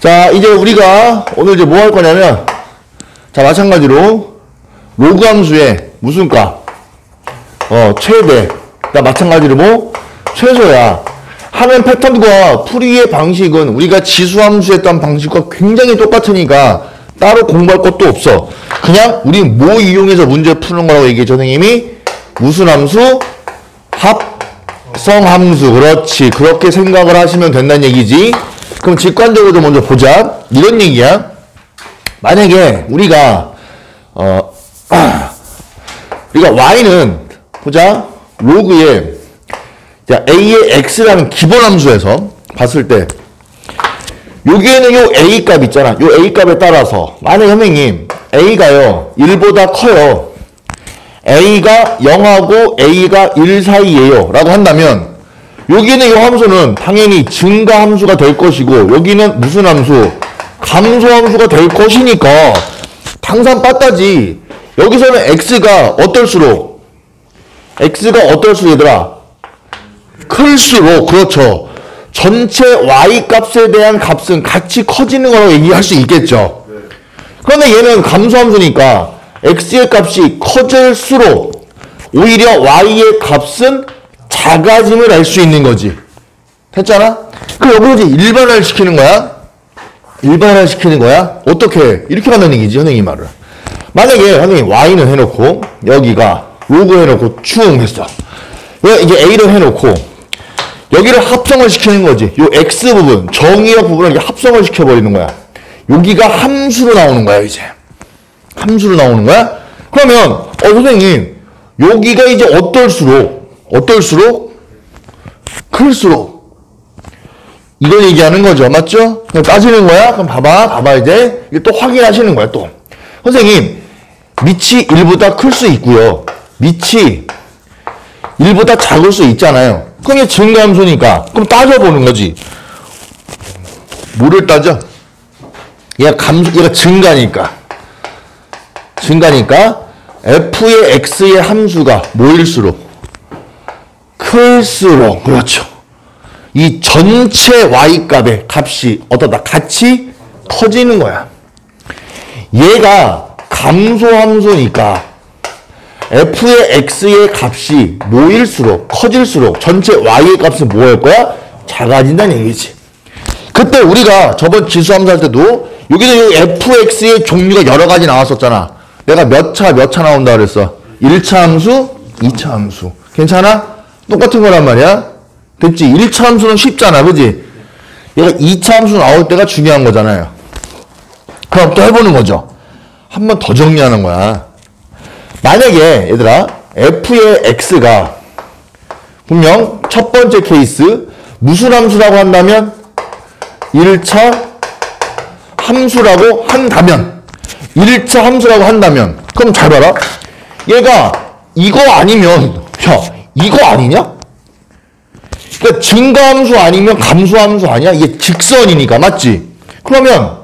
자, 이제 우리가 오늘 이제 뭐 할 거냐면, 자, 마찬가지로 로그 함수의 무슨 값? 최대. 나 마찬가지로 뭐? 최소야. 하는 패턴과 풀이의 방식은 우리가 지수함수 했던 방식과 굉장히 똑같으니까 따로 공부할 것도 없어. 그냥 우리 뭐 이용해서 문제 푸는 거라고 얘기했죠, 선생님이? 무슨 함수? 합성함수. 그렇지. 그렇게 생각을 하시면 된다는 얘기지. 그럼 직관적으로 먼저 보자. 이런 얘기야. 만약에 우리가 y는 보자. 로그에 a의 x라는 기본 함수에서 봤을 때 여기에는 요 a 값 있잖아. 요 a 값에 따라서 만약에 선생님 a가요 1보다 커요. a가 0하고 a가 1 사이에요 라고 한다면 여기는 이 함수는 당연히 증가 함수가 될 것이고 여기는 무슨 함수? 감소 함수가 될 것이니까 당산 빠따지. 여기서는 x가 어떨수록 얘들아? 클수록. 그렇죠. 전체 y 값에 대한 값은 같이 커지는 거라고 얘기할 수 있겠죠. 그런데 얘는 감소 함수니까 x의 값이 커질수록 오히려 y의 값은 작아짐을 알 수 있는 거지. 됐잖아? 그럼 여기서 이제 일반화를 시키는 거야? 어떻게? 이렇게 간다는 얘기지, 선생님 말을. 만약에 선생님 y는 해놓고 여기가 로그 해놓고 쭉 했어. 이제 a를 해놓고 여기를 합성을 시키는 거지. 요 x 부분, 정의역 부분을 이렇게 합성을 시켜버리는 거야. 여기가 함수로 나오는 거야, 이제. 함수로 나오는 거야? 그러면 선생님 여기가 이제 어떨수록 클수록 이걸 얘기하는 거죠. 맞죠? 그럼 따지는 거야. 그럼 봐봐 이제 또 확인하시는 거야. 또 선생님 밑이 1보다 클 수 있고요. 밑이 1보다 작을 수 있잖아요. 그럼 이게 증가함수니까 그럼 따져보는 거지. 뭐를 따져? 얘가 증가니까 f의 x의 함수가 뭐일수록? 클수록. 그렇죠. 이 전체 y값의 값이 어떠다? 같이 커지는 거야. 얘가 감소함수니까 f의 x의 값이 뭐일수록? 커질수록 전체 y의 값은 뭐 할 거야? 작아진다는 얘기지. 그때 우리가 저번 지수함수 할 때도 여기는 이 fx의 종류가 여러 가지 나왔었잖아. 내가 몇 차 나온다 그랬어? 1차 함수, 2차 함수. 괜찮아? 똑같은 거란 말이야. 됐지? 1차 함수는 쉽잖아. 그지? 얘가 2차 함수 나올 때가 중요한 거잖아요. 그럼 또 해보는 거죠. 한 번 더 정리하는 거야. 만약에 얘들아 f의 x가 분명 첫 번째 케이스 무슨 함수라고 한다면 1차 함수라고 한다면 1차 함수라고 한다면 그럼 잘 봐라. 얘가 이거 아니면 이거 아니냐? 그러니까 증가함수 아니면 감소함수 아니야? 이게 직선이니까. 맞지? 그러면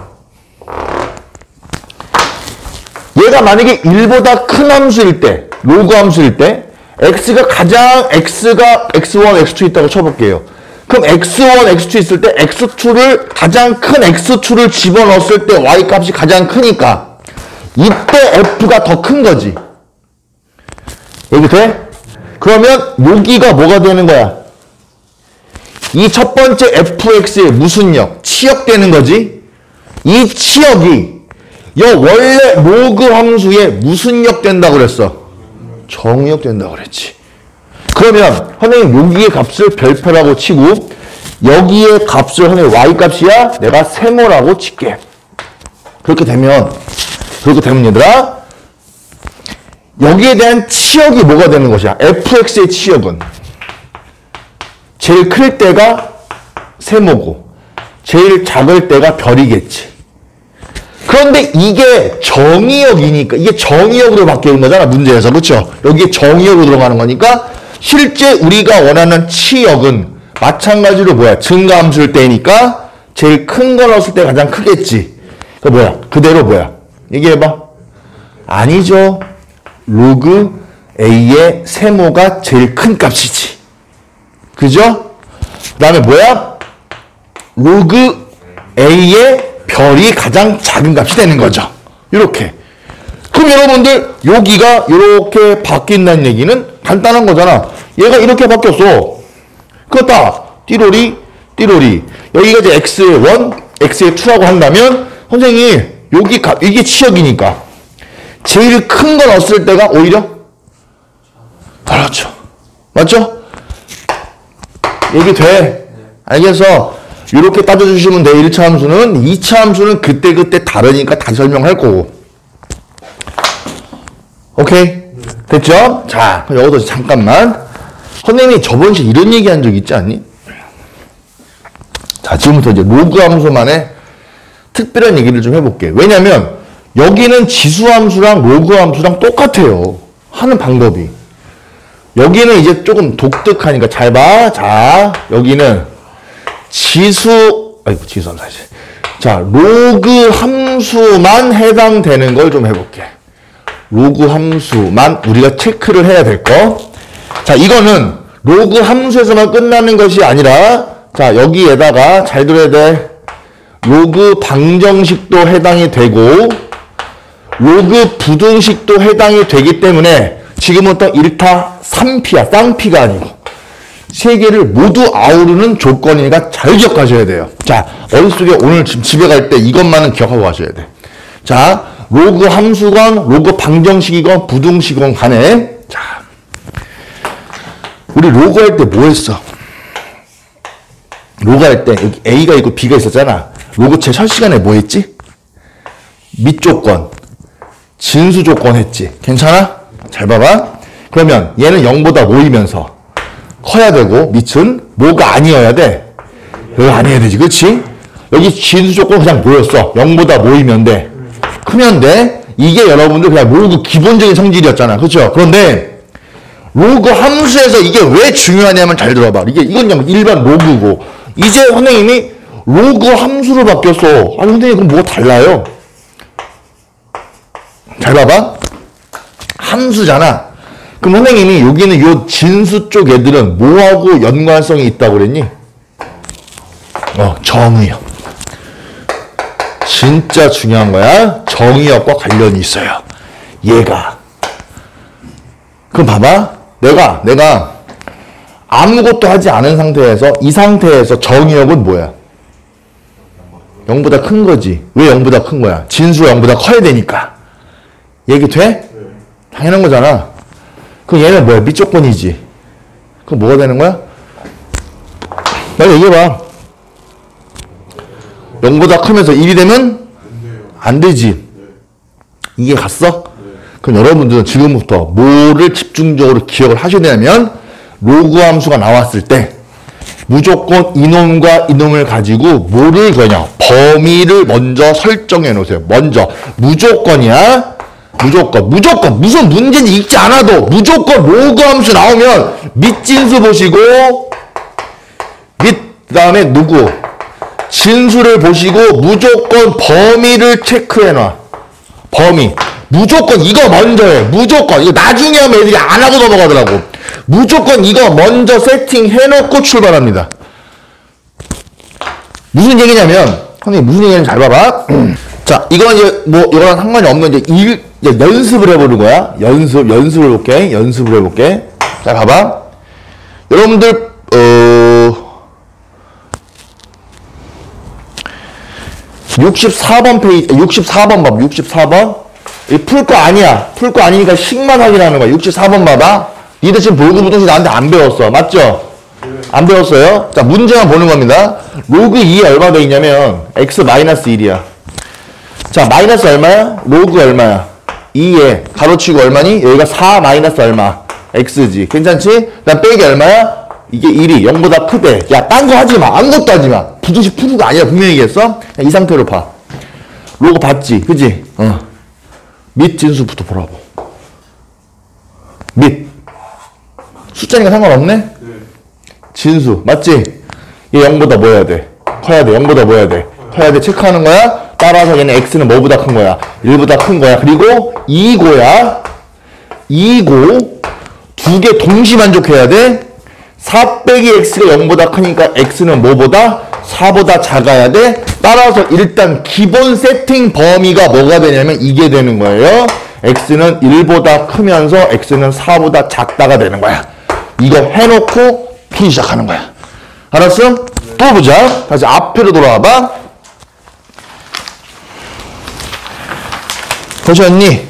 얘가 만약에 1보다 큰 함수일 때, 로그 함수일 때 x가 x1, x2 있다고 쳐볼게요. 그럼 x1, x2 있을 때 x2를 가장 큰 x2를 집어넣었을 때 y 값이 가장 크니까 이때 f가 더 큰 거지. 여기 돼? 그러면 여기가 뭐가 되는 거야? 이 첫 번째 fx의 무슨 역? 치역 되는 거지. 이 치역이 원래 로그 함수의 무슨 역 된다고 그랬어? 정역 된다고 그랬지. 그러면 선생님 여기의 값을 별표라고 치고 여기의 값을 선생님 y 값이야 내가 세모라고 칠게. 그렇게 되면 얘들아 여기에 대한 치역이 뭐가 되는 것이야? fx의 치역은 제일 클 때가 세모고 제일 작을 때가 별이겠지. 그런데 이게 정의역이니까 이게 정의역으로 바뀌는 거잖아 문제에서. 그렇죠? 여기에 정의역으로 들어가는 거니까 실제 우리가 원하는 치역은 마찬가지로 뭐야? 증가함수일 때니까 제일 큰 거 넣었을 때 가장 크겠지. 그 뭐야? 그대로 뭐야? 얘기해봐. 아니죠. 로그 a의 세모가 제일 큰 값이지. 그죠? 그 다음에 뭐야? 로그 A의 별이 가장 작은 값이 되는 거죠. 이렇게. 그럼 여러분들 여기가 이렇게 바뀐다는 얘기는 간단한 거잖아. 얘가 이렇게 바뀌었어. 그렇다. 띠로리 띠로리. 여기가 이제 x의 1, x의 2라고 한다면 선생님 여기 값 이게 치역이니까 제일 큰 거 넣었을 때가 오히려 그렇죠. 맞죠? 얘기 돼. 알겠어? 이렇게 따져주시면 돼. 1차 함수는. 2차 함수는 그때그때 다르니까 다시 설명할 거고. 오케이? 됐죠? 자, 그럼 여기서 잠깐만. 선생님이 저번 시간에 이런 얘기 한 적 있지 않니? 자, 지금부터 이제 로그 함수만의 특별한 얘기를 좀 해볼게. 왜냐면, 여기는 지수 함수랑 로그 함수랑 똑같아요. 하는 방법이. 여기는 이제 조금 독특하니까 잘 봐. 자, 여기는 지수 함수. 자, 로그 함수만 해당되는 걸 좀 해볼게. 로그 함수만 우리가 체크를 해야 될 거. 자, 이거는 로그 함수에서만 끝나는 것이 아니라, 자, 여기에다가 잘 들어야 돼. 로그 방정식도 해당이 되고, 로그 부등식도 해당이 되기 때문에 지금부터 1타 3피야. 쌍피가 아니고. 세 개를 모두 아우르는 조건이니까 잘 기억하셔야 돼요. 자, 머릿속에 오늘 집에 갈 때 이것만은 기억하고 가셔야 돼. 자, 로그 함수건, 로그 방정식이건, 부등식이건 간에. 자, 우리 로그 할 때 뭐 했어? 로그 할 때 여기 A가 있고 B가 있었잖아. 로그 제 첫 시간에 뭐 했지? 밑조건, 진수 조건 했지. 괜찮아? 잘 봐봐. 그러면 얘는 0보다 모이면서 커야 되고 밑은 뭐가 아니어야 돼? 여기 아니어야 되지. 그렇지? 여기 진수 조건 그냥 뭐였어? 0보다 모이면 돼. 크면 돼. 이게 여러분들 그냥 로그 기본적인 성질이었잖아. 그렇죠? 그런데 로그 함수에서 이게 왜 중요하냐면 잘 들어봐. 이건 그냥 일반 로그고 이제 선생님이 로그 함수로 바뀌었어. 아니 선생님 그럼 뭐가 달라요? 잘 봐봐. 함수잖아. 그럼 선생님이 여기는 요 진수 쪽 애들은 뭐하고 연관성이 있다고 그랬니? 정의역. 진짜 중요한 거야. 정의역과 관련이 있어요. 얘가. 그럼 봐봐. 내가 아무것도 하지 않은 상태에서 이 상태에서 정의역은 뭐야? 0보다 큰 거지. 왜 0보다 큰 거야? 진수가 0보다 커야 되니까. 얘기 돼? 당연한 거잖아. 그럼 얘는 뭐야? 밑조건이지. 그럼 뭐가 되는 거야? 나 얘기해봐. 0보다 크면서 1이 되면? 안 되지. 이게 갔어? 그럼 여러분들은 지금부터 뭐를 집중적으로 기억을 하셔야 되냐면 로그 함수가 나왔을 때 무조건 이놈과 이놈을 가지고 뭐를 구하냐? 범위를 먼저 설정해 놓으세요. 먼저. 무조건이야. 무조건 무슨 문제인지 읽지 않아도 무조건 로그 함수 나오면 밑진수 보시고 그 다음에 누구 진수를 보시고 무조건 범위를 체크해놔. 범위 무조건 이거 먼저 해. 무조건 이거 나중에 하면 애들이 안 하고 넘어가더라고. 무조건 이거 먼저 세팅해놓고 출발합니다. 무슨 얘기냐면 선생님 무슨 얘기냐면 잘 봐봐. 자, 이건 이제 뭐 이거랑 상관이 없는 이제 연습을 해보는 거야. 연습을 해볼게. 연습을 해볼게. 자, 봐봐. 여러분들 64번 페이지, 64번 봐봐. 64번. 풀 거 아니야. 풀 거 아니니까 식만 확인하는 거야. 64번 봐봐. 니들 지금 로그 부등식 나한테 안 배웠어. 맞죠? 안 배웠어요? 자, 문제만 보는 겁니다. 로그 2에 얼마 돼 있냐면 x-1이야. 자, 마이너스 얼마야? 로그 얼마야? 2에 가로치고 얼마니? 여기가 4 마이너스 얼마? x지. 괜찮지? 그 다음 빼기 얼마야? 이게 1이 0보다 크대. 야, 딴 거 하지 마. 아무것도 하지 마. 부등식 푸는 거 아니야. 분명히 얘기했어? 이 상태로 봐. 로그 봤지? 그지? 밑 진수부터 보라고. 밑. 숫자니까 상관없네? 네. 진수. 맞지? 얘 0보다 뭐 해야 돼? 커야 돼. 0보다 뭐 해야 돼? 커야 돼. 체크하는 거야? 따라서 얘는 x는 뭐보다 큰 거야? 1보다 큰 거야. 그리고 2고야. 2고. 두 개 동시 만족해야 돼. 4 빼기 x가 0보다 크니까 x는 뭐보다? 4보다 작아야 돼. 따라서 일단 기본 세팅 범위가 뭐가 되냐면 이게 되는 거예요. x는 1보다 크면서 x는 4보다 작다가 되는 거야. 이거 해놓고 풀이 시작하는 거야. 알았어? 또 보자. 다시 앞으로 돌아와봐. 보셨니?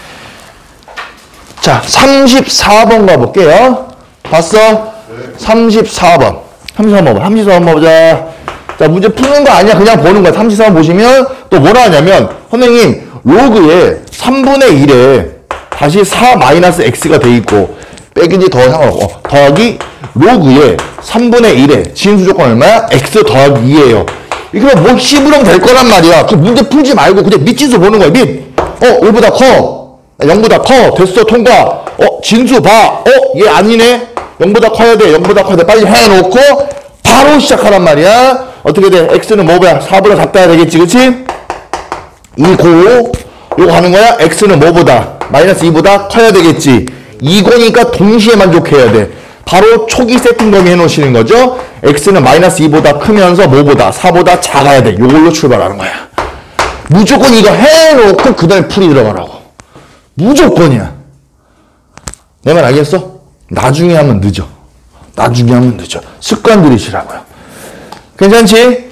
자, 34번 가볼게요. 봤어? 네. 34번. 34번 보자. 자, 문제 푸는 거 아니야. 그냥 보는 거야. 34번 보시면 또 뭐라 하냐면, 선생님, 로그에 3분의 1에 다시 4-x가 돼 있고, 빼기지 더 상관없고, 더하기 로그에 3분의 1에 진수 조건 얼마야? x 더하기 2예요. 이거 뭐 10으로 될 거란 말이야. 그 문제 풀지 말고 그냥 밑진수 보는 거야. 밑. 5보다 커. 0보다 커. 됐어. 통과. 진수 봐. 얘 아니네. 0보다 커야 돼. 0보다 커야 돼. 빨리 해놓고 바로 시작하란 말이야. 어떻게 돼? x는 뭐야? 4보다 작다야 되겠지. 그치? 2고 요거 하는 거야? x는 뭐보다? 마이너스 2보다 커야 되겠지. 이거니까 동시에 만족해야 돼. 바로 초기 세팅 범위 해놓으시는 거죠. x는 마이너스 2보다 크면서 뭐보다? 4보다 작아야 돼. 요걸로 출발하는 거야. 무조건 이거 해놓고 그 다음에 풀이 들어가라고. 무조건이야. 내 말 알겠어? 나중에 하면 늦어. 나중에 하면 늦어. 습관 들이시라고요. 괜찮지?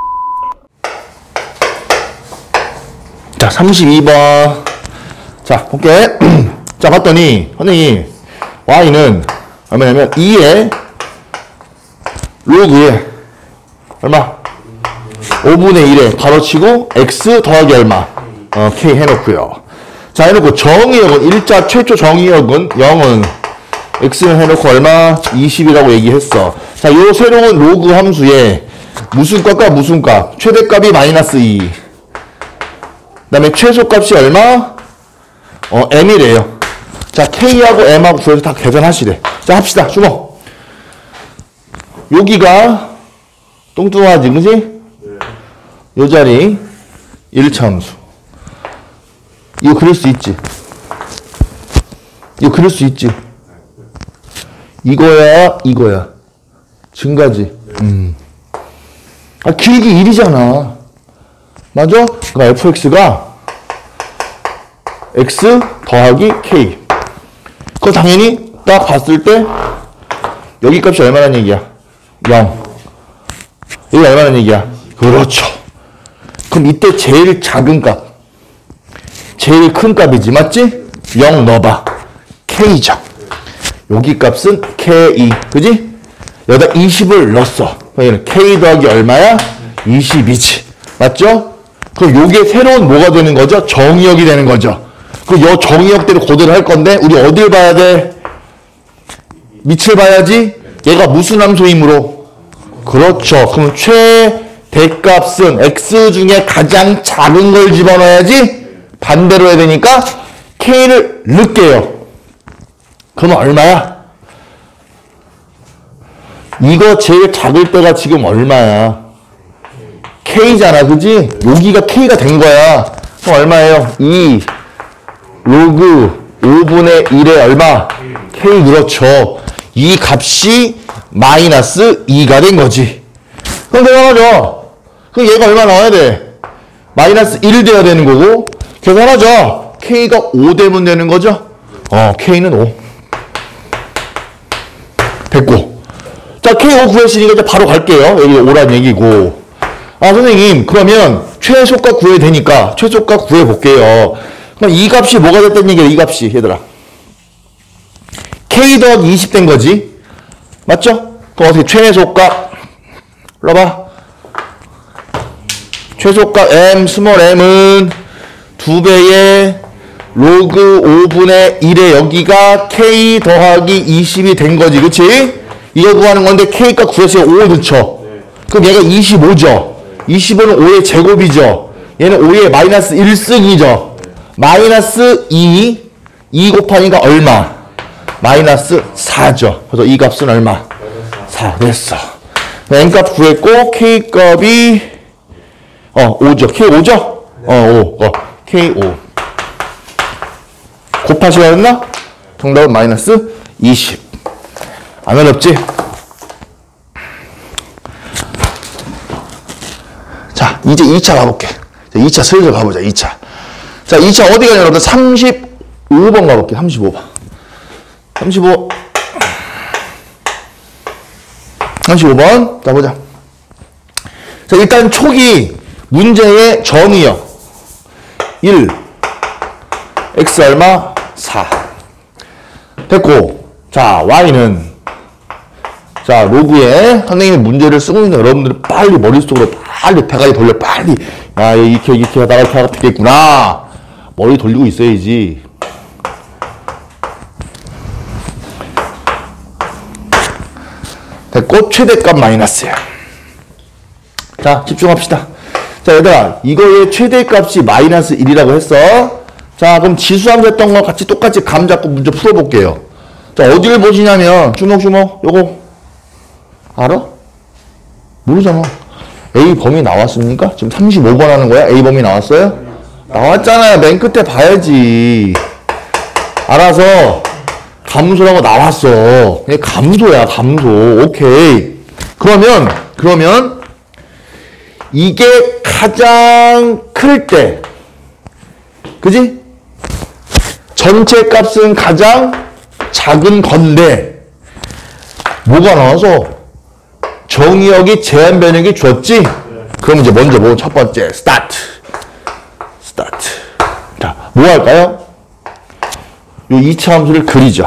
자, 32번. 자, 볼게. 자, 봤더니, 선생님, y는 얼마냐면 2에 로그에 얼마? 5분의 1에 가로치고 x 더하기 얼마? k 해놓고요. 자, 해놓고 정의역은 일자 최초 정의역은 0은 x는 해놓고 얼마? 20이라고 얘기했어. 자, 요 새로운 로그 함수에 무슨 값과 무슨 값? 최대값이 마이너스 2. 그 다음에 최소값이 얼마? m이래요. 자, k하고 m하고 구해서 다 계산하시래. 자, 합시다. 주먹. 여기가 뚱뚱하지, 그지? 네. 요 자리 1차 함수. 이거 그릴 수 있지? 이거 그릴 수 있지? 이거야, 이거야. 증가지? 길기 1이잖아. 맞아? 그러니까 fx가 x 더하기 k. 그거 당연히 딱 봤을 때 여기 값이 얼마란 얘기야? 0. 여기 얼마란 얘기야? 그렇죠. 그럼 이때 제일 작은 값, 제일 큰 값이지, 맞지? 0 넣어봐. k죠. 여기 값은 k, 그지? 여기다 20을 넣었어. 그러니까 k 더하기 얼마야? 20이지. 맞죠? 그럼 요게 새로운 뭐가 되는 거죠? 정의역이 되는 거죠. 그 요 정의역대로 고대로 할 건데 우리 어딜 봐야 돼? 밑을 봐야지. 얘가 무슨 함수이므로? 그렇죠. 그럼 최대값은 x 중에 가장 작은 걸 집어넣어야지. 반대로 해야 되니까 k를 넣을게요. 그러면 얼마야? 이거 제일 작을 때가 지금 얼마야? k잖아, 그지? 여기가 k가 된 거야. 그럼 얼마예요? 2 로그 5분의 1에 얼마? k. 그렇죠. 이 값이 마이너스 2가 된 거지. 그럼 계산하죠. 그럼 얘가 얼마 나와야 돼? 마이너스 1 돼야 되는 거고. 계산하죠. k가 5 되면 되는 거죠? k는 5. 됐고. 자, k 5 구했으니까 이제 바로 갈게요. 여기 5란 얘기고. 선생님, 그러면 최소값 구해야 되니까 최소값 구해볼게요. 그럼 이 값이 뭐가 됐다는 얘기야, 이 값이, 얘들아. k 더하기 20 된 거지. 맞죠? 그럼 어떻게 최소값, 불러봐. 최소값 m, 스몰 m은 2배의 로그 5분의 1에 여기가 k 더하기 20이 된 거지, 그치? 이거 구하는 건데 k값 구했어요. 5 넣죠. 그럼 얘가 25죠. 25는 5의 제곱이죠. 얘는 5의 마이너스 1승이죠. 마이너스 2 곱하니까 얼마? 마이너스 4죠. 그래서 이 값은 얼마? 4 됐어. n값 구했고 k값이 5죠. k 5죠? 5. k 5. 곱하시가 했나? 정답은 마이너스 20. 안 어렵지? 자, 이제 2차 가볼게. 2차 슬슬 가보자, 2차. 자, 2차 어디 가냐, 여러분들? 35번 가볼게, 35번. 35번. 자, 보자. 자, 일단 초기 문제의 정의요. 1. x 얼마? 4. 됐고. 자, y는. 자, 로그에 선생님이 문제를 쓰고 있는 여러분들이 빨리 머릿속으로 빨리 대가리 돌려, 빨리. 야, 이렇게 하다가 이렇게 하다가 되겠구나. 머리 돌리고 있어야지. 됐고, 최대값 마이너스야. 자, 집중합시다. 자, 얘들아, 이거의 최대값이 마이너스 1이라고 했어. 자, 그럼 지수함수 했던 거 같이 똑같이 감 잡고 문제 풀어볼게요. 자, 어디를 보시냐면, 주먹, 요거. 알아? 모르잖아. A 범위 나왔습니까? 지금 35번 하는 거야? A 범위 나왔어요? 나왔잖아요. 맨 끝에 봐야지. 알아서 감소라고 나왔어. 이게 감소야, 감소. 오케이. 그러면 이게 가장 클 때, 그지? 전체 값은 가장 작은 건데 뭐가 나와서 정의역이 제한 변형이 줬지? 그럼 이제 먼저 뭐 첫 번째 스타트. 자, 뭐 할까요? 요 2차 함수를 그리죠.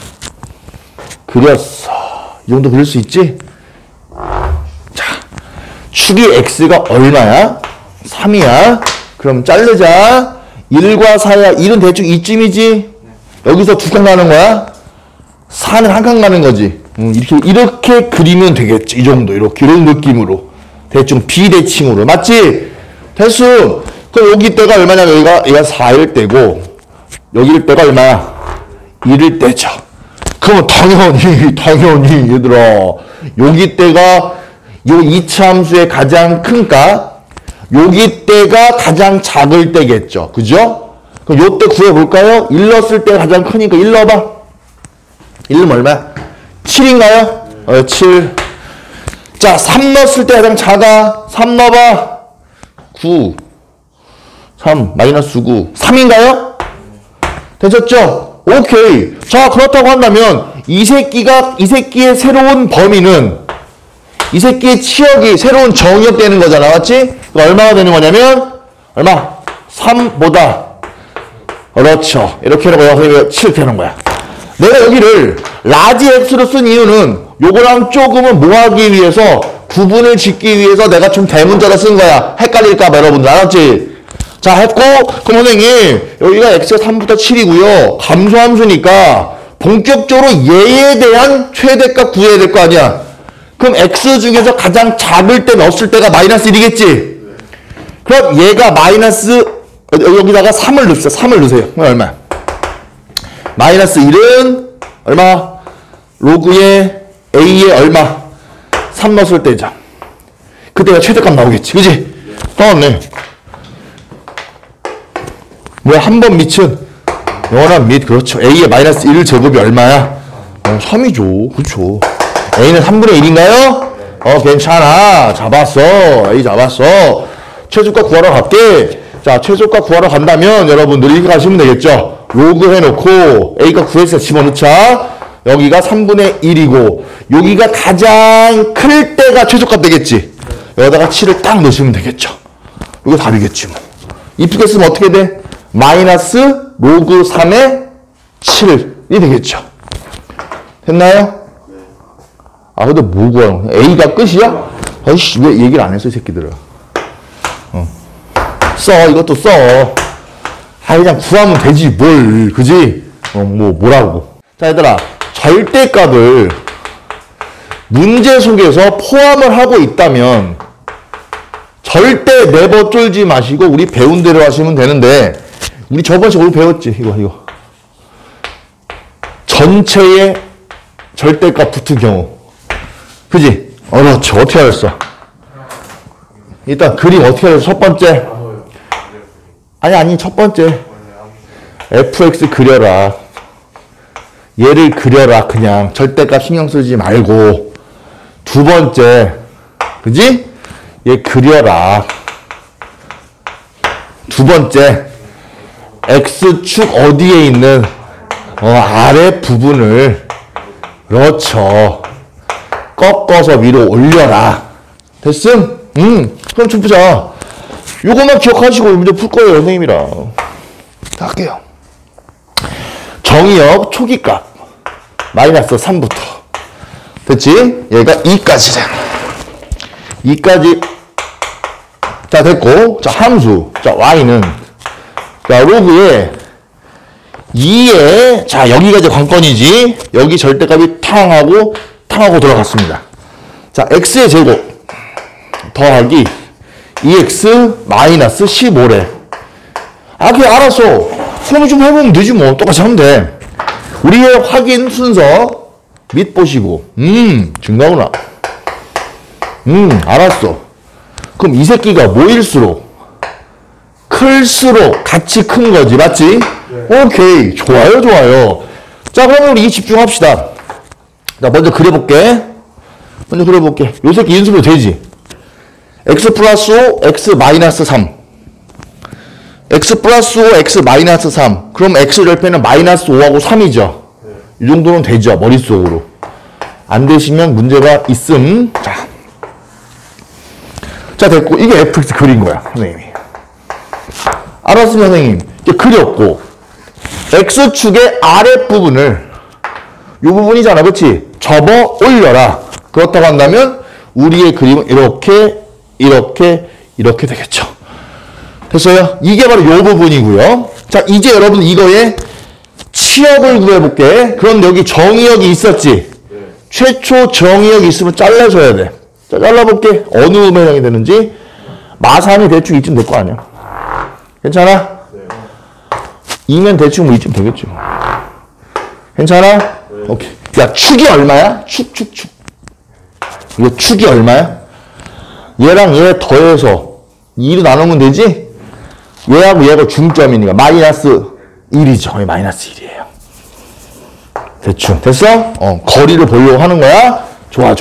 그렸어. 이 정도 그릴 수 있지? 자, 축이 x가 얼마야? 3이야. 그럼 자르자. 1과 4야. 1은 대충 이쯤이지? 여기서 두 칸 가는 거야? 4는 한 칸 가는 거지. 이렇게 그리면 되겠지. 이 정도. 이런 느낌으로. 대충 비대칭으로. 맞지? 됐어. 그럼 여기 때가 얼마냐? 여기가 4일 때고, 여기일 때가 얼마야? 1일 때죠. 그러면 당연히, 얘들아. 여기 때가 요 2차 함수의 가장 큰 값, 여기 때가 가장 작을 때겠죠. 그죠? 그럼 요 때 구해볼까요? 1 넣었을 때 가장 크니까 1 넣어봐. 1 넣으면 얼마야? 7인가요? 7. 자, 3 넣었을 때 가장 작아. 3 넣어봐. 9. 3, 마이너스 9. 3인가요? 되셨죠? 오케이. 자, 그렇다고 한다면, 이 새끼의 새로운 범위는, 이 새끼의 치역이 새로운 정의역 되는 거잖아. 맞지? 얼마가 되는 거냐면, 얼마? 3보다. 그렇죠. 이렇게 하고 7 되는 거야. 내가 여기를 라지 x로 쓴 이유는 요거랑 조금은 뭐 하기 위해서 구분을 짓기 위해서 내가 좀 대문자로 쓴 거야. 헷갈릴까봐 여러분들 알았지? 자, 했고, 그럼 선생님 여기가 x가 3부터 7이고요. 감소함수니까 본격적으로 얘에 대한 최대값 구해야 될 거 아니야. 그럼 x 중에서 가장 작을 때 넣었을 때가 마이너스 1이겠지? 그럼 얘가 마이너스 여기다가 3을 넣읍시다. 3을 넣으세요. 얼마야? 마이너스 1은 얼마? 로그의 a의 얼마? 3 넣었을 때죠. 그때가 최대값 나오겠지. 그지? 나왔네. 뭐야, 한 번 밑은 영원한 밑. 그렇죠. a의 마이너스 1 제곱이 얼마야? 3이죠. 그렇죠. a는 3분의 1인가요? 괜찮아. 잡았어. a 잡았어. 최소값 구하러 갈게. 자, 최소값 구하러 간다면 여러분들 이렇게 가시면 되겠죠. 로그 해놓고 a가 9x 집어넣자. 여기가 3분의 1이고 여기가 가장 클 때가 최소값 되겠지. 여기다가 7을 딱 넣으시면 되겠죠. 이거 답이겠지 뭐. 이쁘게 쓰면 어떻게 돼? 마이너스 로그 3의 7이 되겠죠. 됐나요? 아, 근데 뭐 구하는 거야? A가 끝이야? 아이씨, 왜 얘기를 안 했어, 이 새끼들은. 이것도 써. 그냥 구하면 되지, 뭘. 그지? 뭐라고. 자, 얘들아. 절대값을 문제 속에서 포함을 하고 있다면 절대 네버 쫄지 마시고 우리 배운 대로 하시면 되는데 우리 저번 시간에 배웠지? 이거. 전체의 절대값 붙은 경우. 그지? 그렇죠. 어떻게 하였어? 일단 그림 어떻게 하였어? 첫 번째. 아니, 첫 번째. fx 그려라. 얘를 그려라. 그냥 절대값 신경 쓰지 말고. 두 번째. 그지? 얘 그려라. 두 번째, x축 어디에 있는 아래 부분을 그렇죠. 꺾어서 위로 올려라. 됐음? 그럼 좀 보자. 요것만 기억하시고 문제 풀 거예요, 선생님이랑. 자, 할게요. 정의역 초기값 마이너스 3부터 됐지? 얘가 2까지잖아. 2까지. 자, 됐고. 자, 함수. 자, y는 자, 로그에 2에 자, 여기가 이제 관건이지. 여기 절대값이 탕하고 들어갔습니다. 자, x의 제곱 더하기 2x 마이너스 15래. 아, 그래, 알았어. 그럼 좀 해보면 되지 뭐. 똑같이 하면 돼. 우리의 확인 순서 밑 보시고 증가구나. 알았어. 그럼 이 새끼가 뭐일수록 클수록 같이 큰 거지, 맞지? 네. 오케이, 좋아요, 좋아요. 자, 그러면 우리 집중합시다. 자, 먼저 그려볼게. 요 새끼 인수로 되지? x 플러스 5, x 마이너스 3. x 플러스 5, x 마이너스 3. 그럼 x 절편은 마이너스 5하고 3이죠? 네. 이 정도는 되죠, 머릿속으로. 안 되시면 문제가 있음. 자, 됐고. 이게 fx 그린 거야, 선생님이. 알았으면 선생님, 이렇게 그렸고, x축의 아랫부분을, 요 부분이잖아, 그치? 접어 올려라. 그렇다고 한다면, 우리의 그림은 이렇게 되겠죠. 됐어요? 이게 바로 요 부분이고요. 자, 이제 여러분 이거에 치역을 구해볼게. 그런데 여기 정의역이 있었지? 네. 최초 정의역이 있으면 잘라줘야 돼. 자, 잘라볼게. 어느 모양이 되는지. 마삼이 대충 이쯤 될 거 아니야. 괜찮아? 네. 2면 대충 뭐 이쯤 되겠죠. 괜찮아? 네. 오케이. 야, 축이 얼마야? 축. 이거 축이 얼마야? 얘랑 얘 더해서 2로 나누면 되지? 얘하고 얘가 중점이니까 마이너스 1이죠. 마이너스 1이에요. 대충. 됐어? 거리를 보려고 하는 거야? 좋아.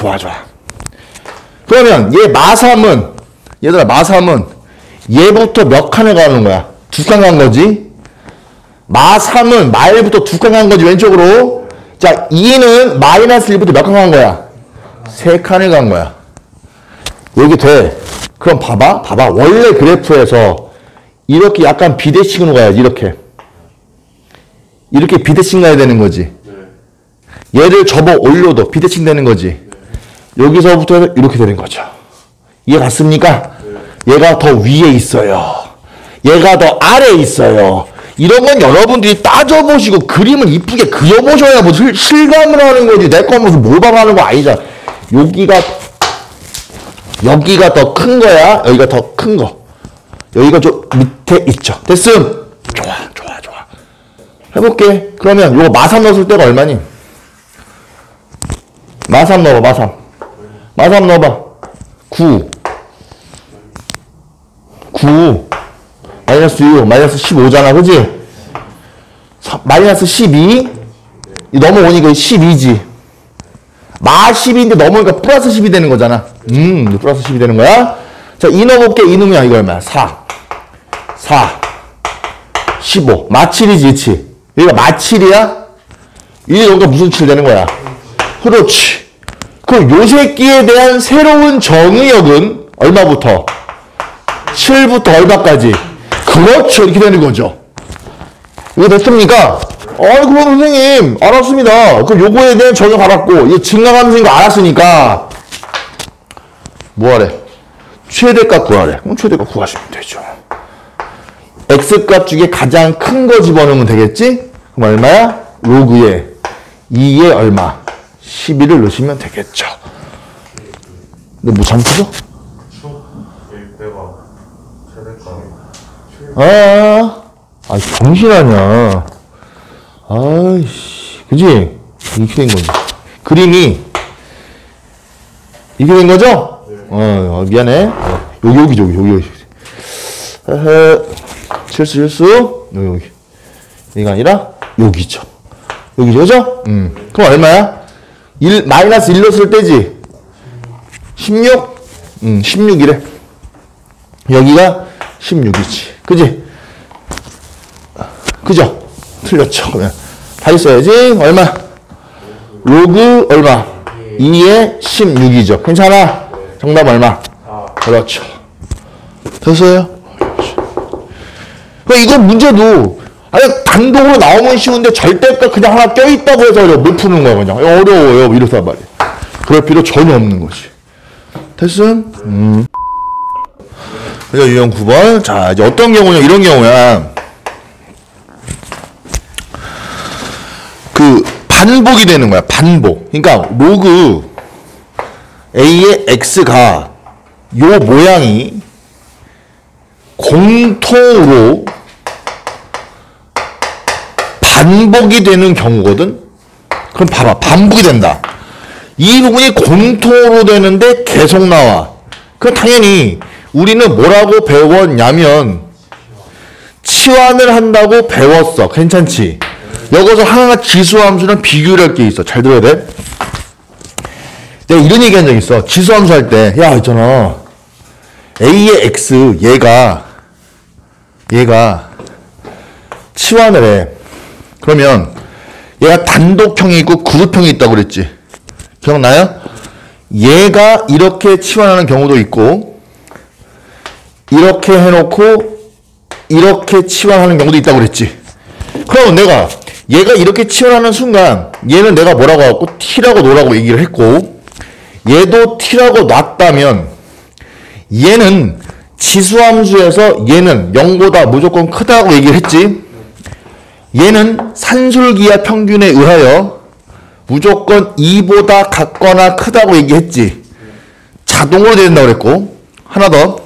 그러면 얘 마삼은, 얘들아, 마삼은 얘부터 몇 칸을 가는 거야? 2칸 간 거지? 마삼은 말부터 2칸 간 거지, 왼쪽으로. 자, 2는 마이너스 1부터 몇 칸 간 거야? 3칸을 간 거야. 여기 돼. 그럼 봐봐. 원래 그래프에서 이렇게 약간 비대칭으로 가야지, 이렇게. 이렇게 비대칭 가야 되는 거지. 얘를 접어 올려도 비대칭 되는 거지. 여기서부터 해서 이렇게 되는 거죠. 이해 갔습니까? 얘가 더 위에 있어요. 얘가 더 아래에 있어요. 이런 건 여러분들이 따져보시고 그림을 이쁘게 그려보셔야 뭐 실감을 하는 거지. 내 거 무슨 모방하는 거 아니잖아. 여기가 더 큰 거야. 여기가 더 큰 거. 여기가 좀 밑에 있죠. 됐음? 좋아. 해볼게. 그러면 요거 마삼 넣었을 때가 얼마니? 마삼 넣어봐. 마삼 넣어봐. 9 마이너스 6 마이너스 15잖아, 그지? 마이너스 12 넘어오니까 12지. 마 12인데 넘어오니까 플러스 10이 되는 거잖아. 플러스 10이 되는 거야. 자, 2 넣어볼게. 2 넣으면 이거 얼마야? 4 15 마 7이지, 그치? 여기가 마 7이야? 이게 여기가 무슨 7 되는 거야? 그렇지. 그럼 요 새끼에 대한 새로운 정의역은 얼마부터? 7부터 얼마까지? 그렇죠. 이렇게 되는 거죠. 이거 됐습니까? 그럼 선생님, 알았습니다. 그럼 요거에 대한 정의역 알았고, 이 증가감수인 거 알았으니까, 뭐하래? 최대값 구하래. 그럼 최대값 구하시면 되죠. x값 중에 가장 큰 거 집어넣으면 되겠지? 그럼 얼마야? 로그에 2에 얼마? 12를 넣으시면 되겠죠. 근데 뭐 잘못했어? 정신하냐. 아이씨. 그지? 이렇게 된 거지. 그림이 이렇게 된 거죠? 미안해. 여기. 실수. 여기. 이게 아니라 여기죠. 그죠? 그럼 얼마야? 마이너스 1 넣었을 때지? 16? 16이래. 여기가 16이지. 그지? 그죠? 틀렸죠. 그러면 다시 써야지. 얼마? 로그 얼마? 2에 16이죠. 괜찮아? 정답 얼마? 그렇죠. 됐어요? 이거 문제도 아니 단독으로 나오면 쉬운데 절대값 그냥 하나 껴있다고 해서 못 푸는 거야. 그냥 어려워요. 이렇단 말이야. 그럴 필요 전혀 없는 거지. 됐음? 그래서 유형 9번. 자, 이제 어떤 경우냐, 이런 경우야. 그, 반복이 되는 거야, 반복. 그러니까, 로그 A의 X가 요 모양이 공통으로 반복이 되는 경우거든? 그럼 봐봐, 반복이 된다. 이 부분이 공통으로 되는데 계속 나와. 그럼 당연히 우리는 뭐라고 배웠냐면 치환을 한다고 배웠어. 괜찮지? 여기서 하나 지수함수랑 비교할 게 있어. 잘 들어야 돼. 내가 이런 얘기 한 적 있어. 지수함수 할 때 야 있잖아. A의 X 얘가 치환을 해. 그러면 얘가 단독형이 있고 그룹형이 있다고 그랬지. 기억나요? 얘가 이렇게 치환하는 경우도 있고 이렇게 해놓고 이렇게 치환하는 경우도 있다고 그랬지. 그럼 내가 얘가 이렇게 치환하는 순간 얘는 내가 뭐라고 하고 t라고 놓으라고 얘기를 했고 얘도 t라고 놨다면 얘는 지수함수에서 얘는 0보다 무조건 크다고 얘기를 했지. 얘는 산술기하 평균에 의하여 무조건 2보다 같거나 크다고 얘기했지. 자동으로 된다고 그랬고 하나 더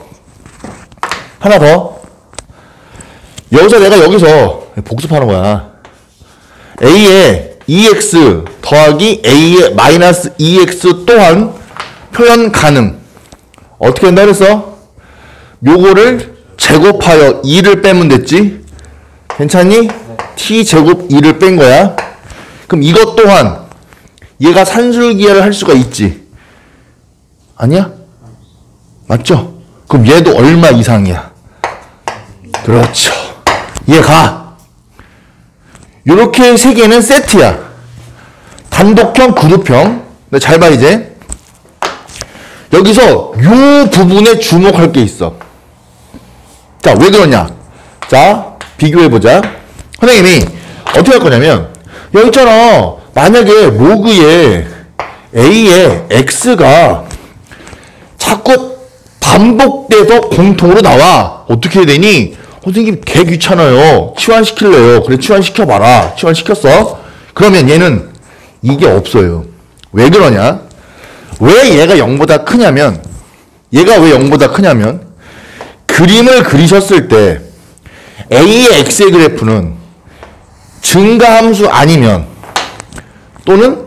여기서 내가 여기서 복습하는 거야. A의 2x 더하기 A의 마이너스 2x 또한 표현 가능. 어떻게 된다 그랬어? 요거를 제곱하여 2를 빼면 됐지. 괜찮니? t제곱 2를 뺀 거야. 그럼 이것 또한 얘가 산술기하를 할 수가 있지. 아니야? 맞죠? 그럼 얘도 얼마 이상이야? 그렇죠. 얘가 요렇게 세 개는 세트야. 단독형, 그룹형. 근데 잘 봐 이제. 여기서 요 부분에 주목할 게 있어. 자, 왜 그러냐? 자, 비교해보자. 선생님이 어떻게 할 거냐면 여기 있잖아. 만약에 로그에 A의 X가 자꾸 반복돼서 공통으로 나와. 어떻게 해야 되니? 선생님 개 귀찮아요. 치환시킬래요. 그래 치환시켜봐라. 치환시켰어. 그러면 얘는 이게 없어요. 왜 그러냐? 왜 얘가 0보다 크냐면 얘가 왜 0보다 크냐면 그림을 그리셨을 때 A의 X의 그래프는 증가함수 아니면 또는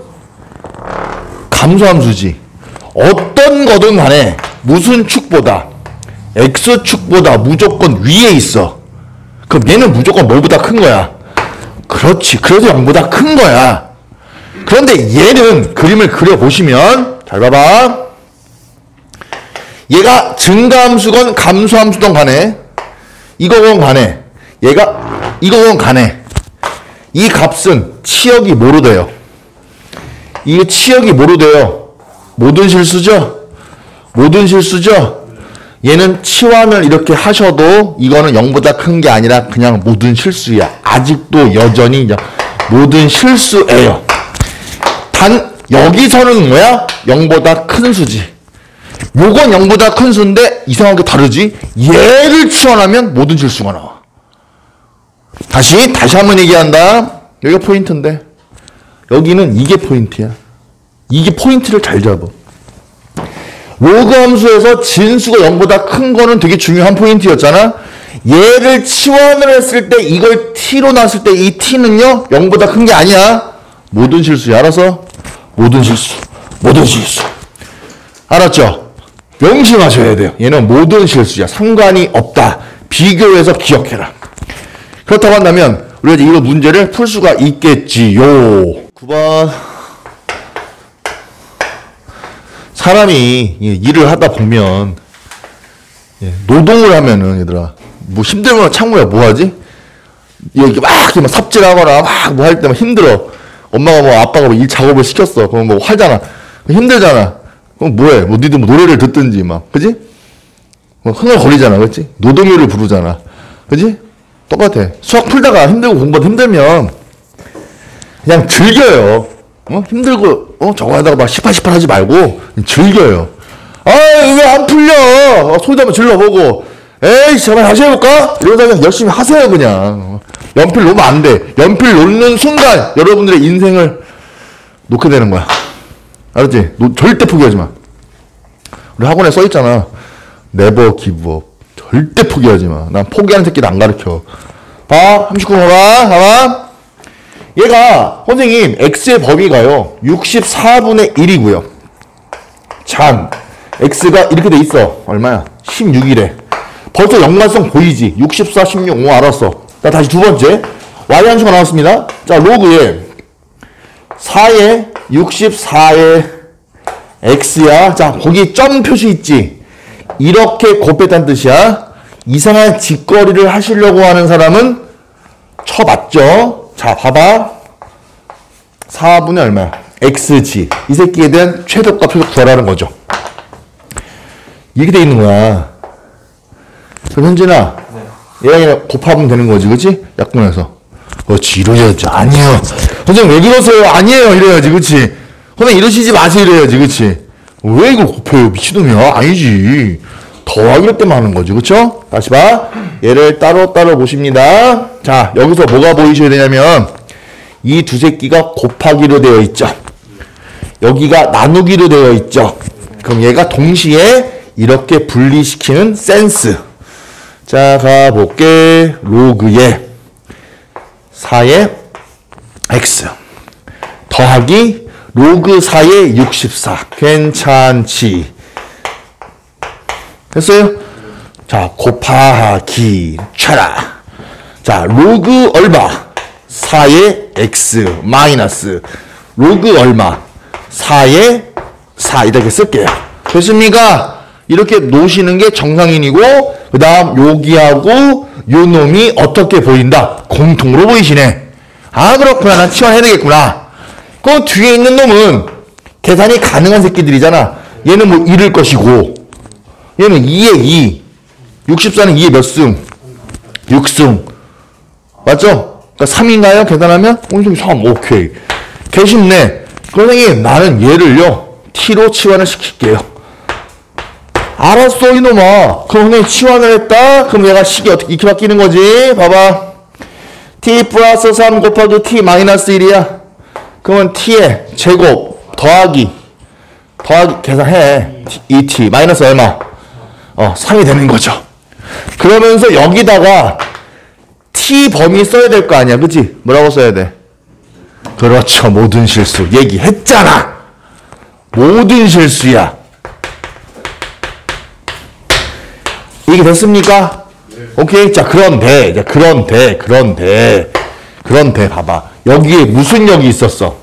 감소함수지. 어떤 거든 간에 무슨 축보다 X축보다 무조건 위에 있어. 그럼 얘는 무조건 뭐보다 큰 거야. 그렇지. 그래서 0보다 큰 거야. 그런데 얘는 그림을 그려보시면 잘 봐봐. 얘가 증가함수건 감소함수건 간에 이거건 간에 얘가 이거건 간에 이 값은 치역이 뭐로 돼요? 이게 치역이 뭐로 돼요? 모든 실수죠? 모든 실수죠? 얘는 치환을 이렇게 하셔도 이거는 0보다 큰 게 아니라 그냥 모든 실수야. 아직도 여전히 모든 실수예요. 단 여기서는 뭐야? 0보다 큰 수지. 요건 0보다 큰 수인데 이상하게 다르지? 얘를 치환하면 모든 실수가 나와. 다시 한번 얘기한다. 여기가 포인트인데 여기는 이게 포인트야. 이게 포인트를 잘 잡아. 로그 함수에서 진수가 0보다 큰 거는 되게 중요한 포인트였잖아. 얘를 치환을 했을 때 이걸 t로 놨을 때 이 t는요 0보다 큰 게 아니야. 모든 실수야. 알아서? 모든 실수. 알았죠? 명심하셔야 돼요. 얘는 모든 실수야. 상관이 없다. 비교해서 기억해라. 그렇다고 한다면 우리가 이거 문제를 풀 수가 있겠지요. 9번. 사람이 일을 하다 보면 예, 노동을 하면은 얘들아 뭐 힘들면 창모야 뭐하지? 여기 막 삽질하거나 막 뭐 할 때 막 힘들어. 엄마가 뭐 아빠가 뭐 일 작업을 시켰어. 그럼 뭐 하잖아. 힘들잖아. 그럼 뭐해? 뭐 니들 뭐 노래를 듣든지 막 그지? 뭐 흥얼거리잖아, 그렇지? 노동요를 부르잖아, 그지? 똑같아. 수학 풀다가 힘들고 공부하다 힘들면 그냥 즐겨요. 힘들고 저거 하다가 막 시팔시팔 하지 말고 즐겨요. 아, 왜 안 풀려? 소리도 한번 질러보고, 에이, 제발 다시 해볼까? 이러다 그냥 열심히 하세요, 그냥. 연필 놓으면 안 돼. 연필 놓는 순간 여러분들의 인생을 놓게 되는 거야. 알았지? 절대 포기하지 마. 우리 학원에 써있잖아. Never give up. 절대 포기하지 마. 난 포기하는 새끼도 안 가르쳐. 봐, 39 봐봐. 얘가, 선생님, x의 범위가요, 64분의 1이고요. 참, x가 이렇게 돼 있어. 얼마야? 16이래. 벌써 연관성 보이지? 64, 16, 오, 알았어. 자, 다시 두 번째. y 함수가 나왔습니다. 자, 로그에 4에 64에 x야. 자, 거기 점 표시 있지? 이렇게 곱했다는 뜻이야. 이상한 짓거리를 하시려고 하는 사람은 쳐맞죠? 자, 봐봐. 4분의 얼마야? xg. 이 새끼에 대한 최소값 표시 구하라는 거죠. 이렇게 돼 있는 거야. 그럼 현진아, 얘가 그냥 곱하면 되는 거지, 그치? 약분해서. 그렇지, 이러셔야지. 아니에요. 선생님, 왜 그러세요? 아니에요. 이래야지, 그치? 선생님, 이러시지 마세요. 이래야지, 그치? 왜 이걸 곱해요? 미친놈이야? 아니지. 더하기로 때만 하는 거지, 그쵸? 다시 봐. 얘를 따로따로 보십니다. 자, 여기서 뭐가 보이셔야 되냐면, 이 두 새끼가 곱하기로 되어 있죠. 여기가 나누기로 되어 있죠. 그럼 얘가 동시에 이렇게 분리시키는 센스. 자, 가볼게. 로그에 4의 x 더하기 로그 4의 64. 괜찮지? 됐어요? 자, 곱하기 쳐라. 자, 로그 얼마? 4의 x 마이너스 로그 얼마? 4의 4 이렇게 쓸게요. 됐습니까? 이렇게 놓으시는 게 정상인이고, 그 다음 여기하고 요 놈이 어떻게 보인다? 공통으로 보이시네. 아, 그렇구나. 난 치환해야 되겠구나. 그 뒤에 있는 놈은 계산이 가능한 새끼들이잖아. 얘는 뭐 1일 것이고, 얘는 2에 2. 64는 2에 몇 승? 6승. 맞죠? 그러니까 3인가요? 계산하면? 3. 오케이. 개쉽네. 선생님, 나는 얘를요, t로 치환을 시킬게요. 알았어, 이놈아. 그럼 선생님 치환을 했다? 그럼 얘가 식이 어떻게 이렇게 바뀌는 거지? 봐봐. t 플러스 3 곱하기 t 마이너스 1이야. 그러면 t의 제곱 더하기 계산해. 2t 마이너스 얼마? 3이 되는 거죠. 그러면서 여기다가 t 범위 써야 될 거 아니야, 그치? 뭐라고 써야 돼? 그렇죠. 모든 실수. 얘기했잖아. 모든 실수야. 이게 됐습니까? 네. 오케이. 자, 그런데 봐봐. 여기에 무슨 역이 있었어?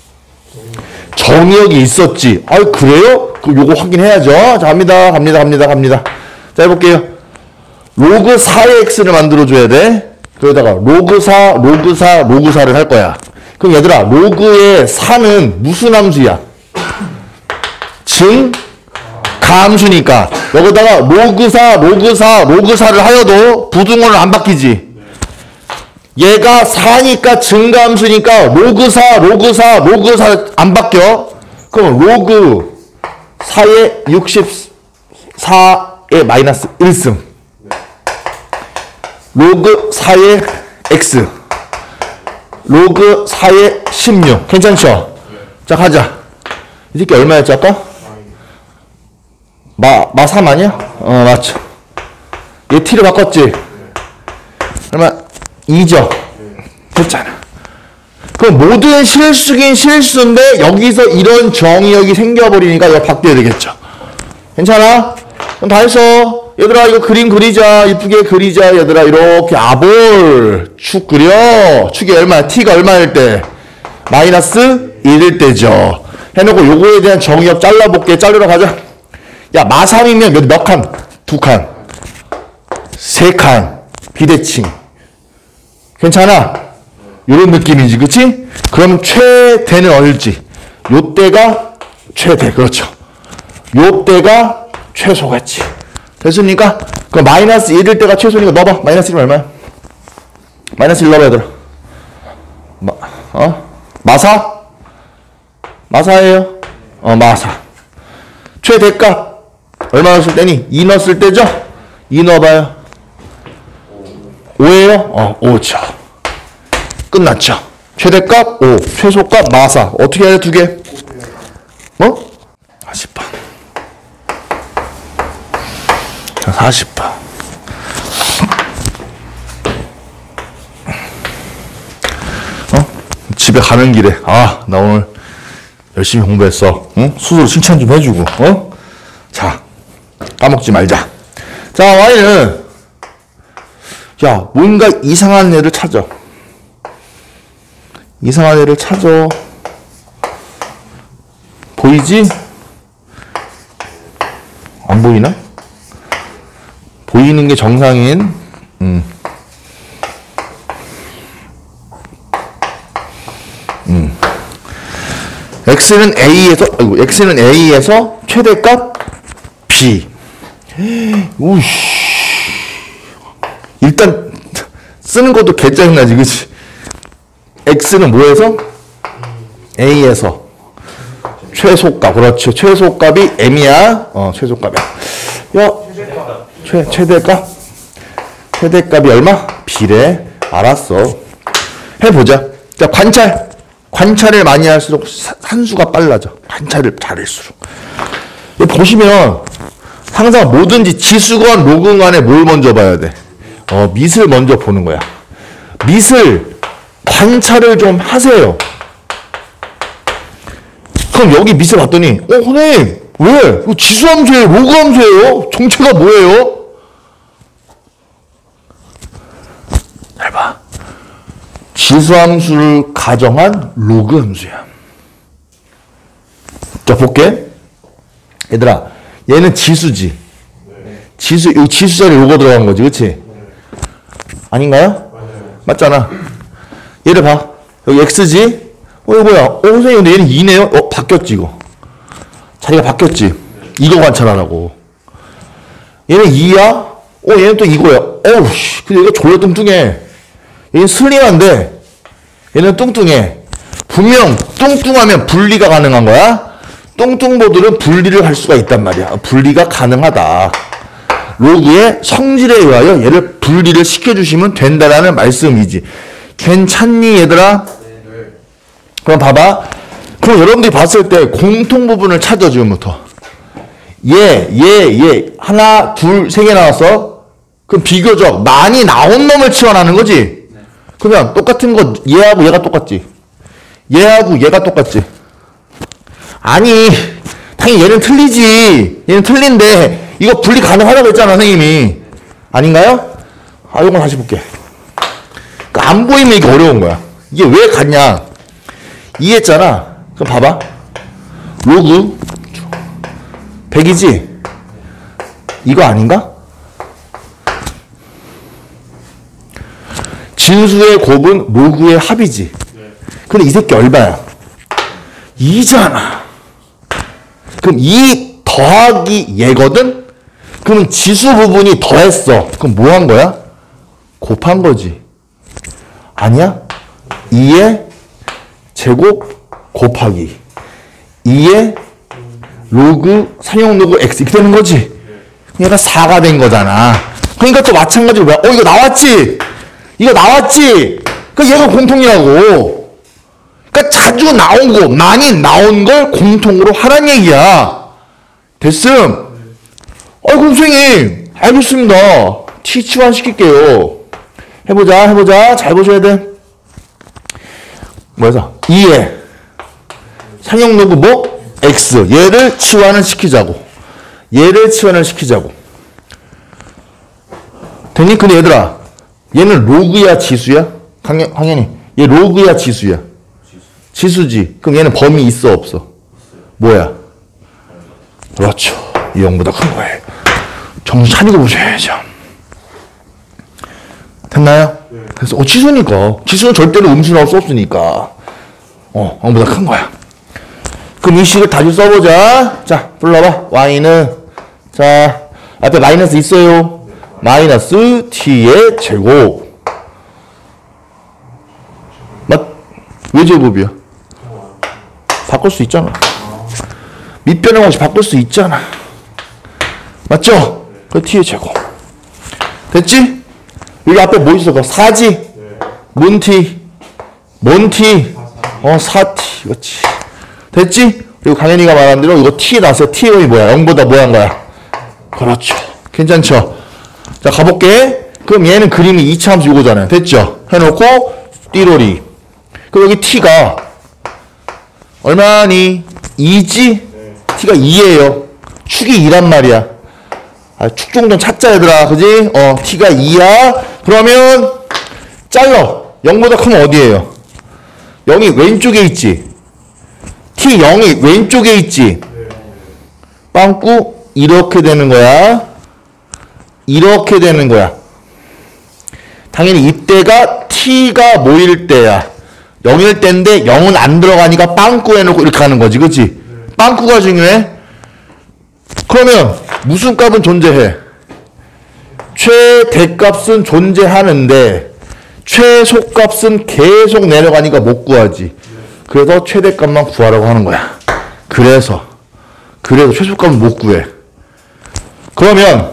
정의역이 있었지. 아, 그래요? 그럼 요거 확인해야죠. 자, 갑니다. 자, 해볼게요. 로그 4의 x를 만들어줘야 돼. 그러다가 로그 4를 할 거야. 그럼 얘들아, 로그의 4는 무슨 함수야? 증가함수니까 여기다가 로그 4를 하여도 부등호는 안 바뀌지. 얘가 4니까 증가함수니까 로그 4 안 바뀌어. 그럼 로그 4의 64의 마이너스 1승 로그 4의 x 로그 4의 16. 괜찮죠? 자, 가자. 이 새끼 얼마였지 아까? 마 3 아니야? 맞죠. 얘 t를 바꿨지? 얼마? 2죠? 됐잖아. 그럼 모든 실수긴 실수인데 여기서 이런 정의역이 생겨버리니까 이거 바뀌어야 되겠죠. 괜찮아? 그럼 다 했어. 얘들아, 이거 그림 그리자. 이쁘게 그리자. 얘들아, 이렇게 아볼 축 그려. 축이 얼마야? t가 얼마일 때? 마이너스 1일 때죠. 해놓고 요거에 대한 정의역 잘라볼게. 자르러 가자. 야, 마 3이면 몇 칸? 2칸. 세 칸, 비대칭. 괜찮아? 이런 느낌이지, 그치? 그럼 최대는 얼지? 요때가 최대, 그렇죠. 요때가 최소겠지. 됐습니까? 그럼 마이너스 1일 때가 최소니까 넣어봐. 마이너스 1은 얼마야? 마이너스 1 넣어봐, 얘들아. 마사? 마사예요? 마사. 최대값 얼마 넣었을 때니? 2 넣었을 때죠? 2 넣어봐요. 5예요? 5죠. 끝났죠. 최대값 5, 최소값 마사. 어떻게 해야 돼, 두 개? 40번. 자, 40번. 집에 가는 길에, 나 오늘 열심히 공부했어. 응? 스스로 칭찬 좀 해주고, 자, 까먹지 말자. 자, Y는, 뭔가 이상한 애를 찾아. 이상한 애를 찾아. 보이지? 안 보이나? 보이는 게 정상인, x는 a에서 최대값 b. 우씨. 일단 쓰는 것도 개짜증나지, 그치? x는 뭐에서? a에서 최소값. 그렇죠. 최소값이 m이야. 최소값이야. 최대값? 최대값이 얼마? b래. 알았어. 해보자. 자, 관찰을 많이 할수록 산수가 빨라져. 관찰을 잘할수록. 보시면 항상 뭐든지 지수건 로그건 간에 뭘 먼저 봐야 돼? 밑을 먼저 보는 거야. 밑을 관찰을 좀 하세요. 그럼 여기 밑을 봤더니 선생님 왜? 이거 지수함수예요? 로그함수예요? 정체가 뭐예요? 잘 봐. 지수함수를 가정한 로그함수야. 자, 볼게. 얘들아, 얘는 지수지. 여기 지수 자리에 로그 들어간 거지, 그치? 아닌가요? 맞잖아. 얘를 봐. 여기 x지? 이거 뭐야? 선생님, 근데 얘는 2네요? 바뀌었지, 이거. 자리가 바뀌었지. 이거 관찰하라고. 얘는 2야? 얘는 또 이거야. 근데 얘가 졸라 뚱뚱해. 얘는 슬림한데, 얘는 뚱뚱해. 분명 뚱뚱하면 분리가 가능한 거야? 뚱뚱보들은 분리를 할 수가 있단 말이야. 분리가 가능하다. 로그의 성질에 의하여 얘를 분리를 시켜주시면 된다라는 말씀이지. 괜찮니, 얘들아? 그럼 봐봐. 그럼 여러분들이 봤을 때 공통 부분을 찾아, 지금부터. 얘. 하나, 둘, 세 개 나왔어? 그럼 비교적 많이 나온 놈을 치환하는 거지? 그러면 똑같은 거, 얘하고 얘가 똑같지? 얘하고 얘가 똑같지? 아니, 당연히 얘는 틀리지. 얘는 틀린데, 이거 분리 가능하다고 했잖아, 선생님이. 아닌가요? 이건 다시 볼게. 그러니까 안 보이면 이게 어려운 거야. 이게 왜 같냐? 이해했잖아. 그럼 봐봐. 로그 100이지? 이거 아닌가? 진수의 곱은 로그의 합이지. 근데 이 새끼 얼마야? 2잖아. 그럼 2 더하기 얘거든? 그러면 지수 부분이 더했어. 그럼 뭐 한 거야? 곱한 거지. 아니야? 2의 제곱 곱하기 2의 로그 상용 로그 x 이렇게 되는 거지. 얘가 4가 된 거잖아. 그러니까 또 마찬가지로 뭐야? 이거 나왔지? 이거 나왔지? 그러니까 얘가 공통이라고. 그러니까 자주 나온 거, 많이 나온 걸 공통으로 하란 얘기야. 됐음? 그럼 선생님, 알겠습니다. T 치환시킬게요. 해보자. 잘 보셔야 돼. 뭐해서? 2에 상용 로그 뭐? x. 얘를 치환을 시키자고. 됐니? 근데 얘들아, 얘는 로그야, 지수야? 강연이. 얘 로그야, 지수야? 지수지. 그럼 얘는 범위 있어, 없어? 뭐야? 그렇죠. 이 0보다 큰 거예요. 정신 차리고 보셔야죠. 했나요? 네. 그래서 치수니까. 치수는 절대로 음수라고 썼으니까. 0보다 큰 거야. 그럼 이 식을 다시 써보자. 자, 불러봐. y는, 자, 앞에 마이너스 있어요. 마이너스 t의 제곱. 왜 제곱이야? 바꿀 수 있잖아. 밑변형 없이 바꿀 수 있잖아. 맞죠? 그 t의 제곱. 됐지? 여기 앞에 뭐 있어? 4지? 뭔 t? 뭔 t? 4t. 그렇지. 됐지? 그리고 강현이가 말한 대로 이거 t 나서 t의 값이 뭐야? 0보다 뭐한 거야? 그렇죠. 괜찮죠? 자, 가볼게. 그럼 얘는 그림이 2차 함수 이거잖아요. 됐죠? 해놓고 띠로리. 그럼 여기 t가 얼마니? 2지? t가 2예요. 축이 2란 말이야. 축 정도는 찾자 얘들아. 그지? t가 2야. 그러면 잘라. 0보다 크면 어디에요? 0이 왼쪽에 있지. t 0이 왼쪽에 있지. 빵꾸 이렇게 되는 거야. 이렇게 되는 거야. 당연히 이때가 t가 뭐일 때야? 0일 때인데 0은 안 들어가니까 빵꾸 해놓고 이렇게 하는 거지. 그치? 빵꾸가 중요해. 그러면 무슨 값은 존재해? 최대값은 존재하는데 최소값은 계속 내려가니까 못 구하지. 그래서 최대값만 구하라고 하는 거야. 그래서 최소값은 못 구해. 그러면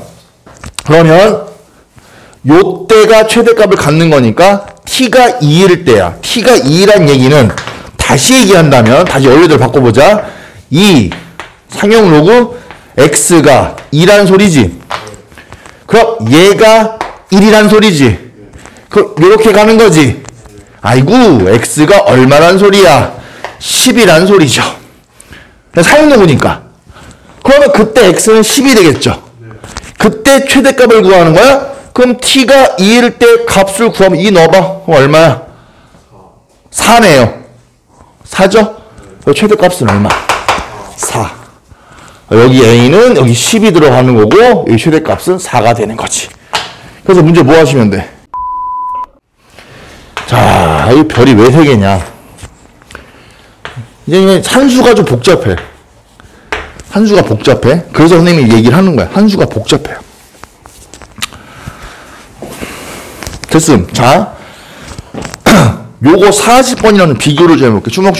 요때가 최대값을 갖는 거니까 t가 2일 때야. t가 2란 얘기는 다시 얘기한다면 다시 원래대로 바꿔보자. 2 상용 로그 x가 2란 소리지. 그럼 얘가 1이란 소리지. 그럼 요렇게 가는 거지. 아이고 x가 얼마란 소리야? 10이란 소리죠. 상용 로그니까. 그러면 그때 x는 10이 되겠죠. 그때 최대값을 구하는 거야? 그럼 t가 2일 때 값을 구하면 2 넣어봐. 그럼 얼마야? 4네요. 4죠? 최대값은 얼마? 4. 여기 a는 여기 10이 들어가는 거고 여기 최대값은 4가 되는 거지. 그래서 문제 뭐 하시면 돼? 자, 이 별이 왜 3개냐? 이제 한수가 좀 복잡해. 한수가 복잡해. 그래서 선생님이 얘기를 하는 거야. 한수가 복잡해요. 됐음. 자, 요거 40번이라는 비교를 좀 해볼게. 주먹.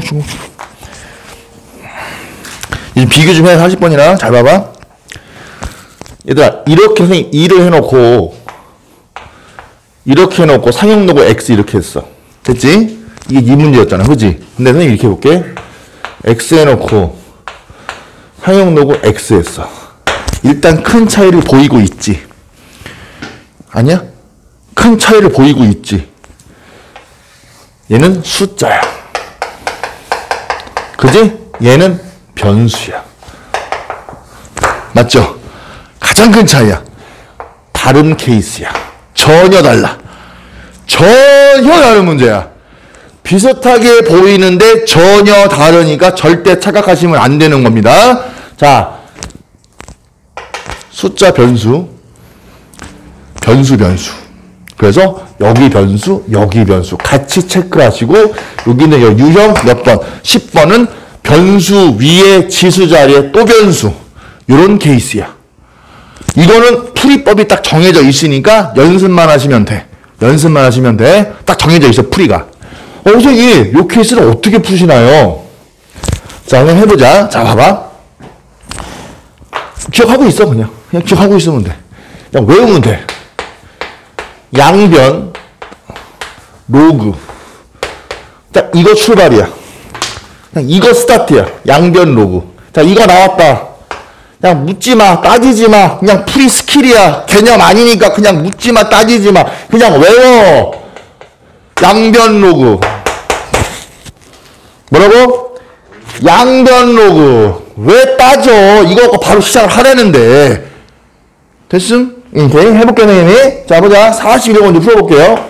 이제 비교 좀 해. 40번이랑. 잘 봐봐. 얘들아, 이렇게 선생님 2를 해놓고, 이렇게 해놓고, 상용 로그 x 이렇게 했어. 됐지? 이게 이 문제였잖아. 그지? 근데 선생님 이렇게 해볼게. x 해놓고, 상용 로그 x 했어. 일단 큰 차이를 보이고 있지. 아니야? 큰 차이를 보이고 있지. 얘는 숫자야. 그지? 얘는 변수야. 맞죠? 가장 큰 차이야. 다른 케이스야. 전혀 달라. 전혀 다른 문제야. 비슷하게 보이는데 전혀 다르니까 절대 착각하시면 안 되는 겁니다. 자, 숫자 변수. 그래서 여기 변수 같이 체크를 하시고 여기는 유형 몇 번? 10번은 변수 위에 지수 자리에 또 변수. 요런 케이스야. 이거는 풀이법이 딱 정해져 있으니까 연습만 하시면 돼. 딱 정해져 있어, 풀이가. 선생님, 요 케이스를 어떻게 푸시나요? 자, 한번 해보자. 자, 봐봐. 기억하고 있어, 그냥 기억하고 있으면 돼. 그냥 외우면 돼. 양변, 로그. 자, 이거 출발이야. 그냥 이거 스타트야. 양변, 로그. 자, 이거 나왔다. 그냥 묻지 마, 따지지 마. 그냥 프리 스킬이야. 개념 아니니까 그냥 묻지 마, 따지지 마. 그냥 외워. 양변 로그. 뭐라고? 양변 로그. 왜 따져? 이거 갖고 바로 시작을 하라는데. 됐음? 오케이. 해볼게요, 선생님이. 자, 보자. 41번 먼저 풀어볼게요.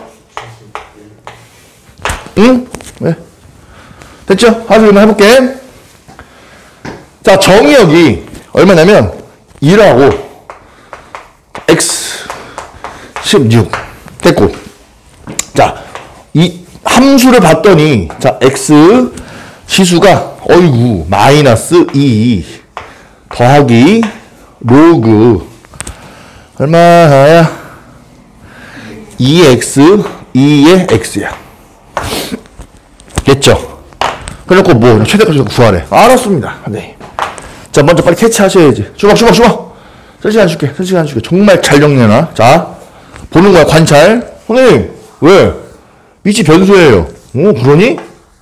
응? 네. 됐죠? 41번 해볼게. 자, 정의역이 얼마냐면 1하고 x 16 됐고. 자, 이 함수를 봤더니, 자, x 지수가, 어이구, 마이너스 2 더하기 로그, 얼마야? 2x, 2의 x야. 됐죠? 그래놓고 뭐, 최대값을 구하래. 알았습니다. 네. 자, 먼저 빨리 캐치하셔야지. 주먹. 설치안 줄게. 정말 잘 정리해놔. 자, 보는 거야, 관찰. 선생님, 왜? 미치 변수예요. 오, 그러니?